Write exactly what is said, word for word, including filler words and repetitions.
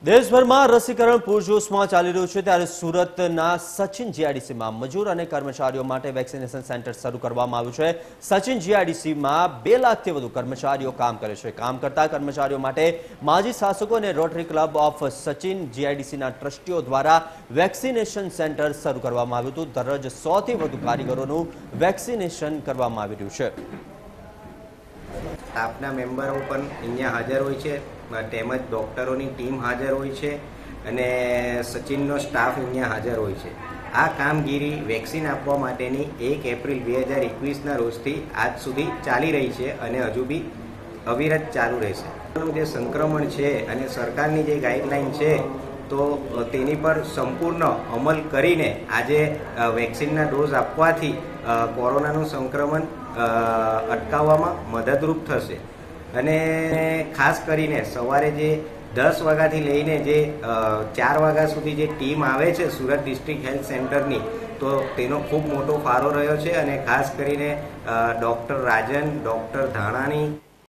દેશભરમાં રસીકરણ પૂરજોશમાં ચાલી રહ્યું છે ત્યારે સુરતના સચિન જીઆઈડીસીમાં મજૂર અને કર્મચારીઓ માટે વેક્સિનેશન સેન્ટર શરૂ કરવામાં આવ્યું છે। સચિન જીઆઈડીસીમાં બે લાખથી વધુ કર્મચારીઓ કામ કરે છે। કામ કરતા કર્મચારીઓ માટે માજી શાસકો અને રોટરી ક્લબ ઓફ સચિન જીઆઈડીસીના ટ્રસ્ટીઓ દ્વારા વેક્સિનેશન સેન્ટર શરૂ કરવામાં આવ્યું હતું। દરરોજ સો થી વધુ કારીગરોનું વેક્સિનેશન કરવામાં આવી રહ્યું છે। સ્ટાફના મેમ્બરો પણ અહીંયા હાજર હોય છે તેમજ ડોક્ટરોની ટીમ હાજર હોય છે અને સચિનનો સ્ટાફ અહીંયા હાજર હોય છે। આ કામગીરી વેક્સિન આપવા માટેની એક એપ્રિલ બે હજાર એકવીસના રોજથી આજ સુધી ચાલી રહી છે અને હજુ બી અવિરત ચાલુ રહેશે। જે સંક્રમણ છે અને સરકારની જે ગાઈડલાઈન છે તો તેની પર સંપૂર્ણ અમલ કરીને આજે વેક્સિનના ડોઝ આપવાથી કોરોનાનું સંક્રમણ અટકાવવામાં મદદરૂપ થશે। અને ખાસ કરીને સવારે જે દસ વાગ્યાથી લઈને જે ચાર વાગ્યા સુધી જે ટીમ આવે છે સુરત ડિસ્ટ્રિક્ટ હેલ્થ સેન્ટરની, તો તેનો ખૂબ મોટો ફાળો રહ્યો છે અને ખાસ કરીને ડૉક્ટર રાજન, ડૉક્ટર ધાણાની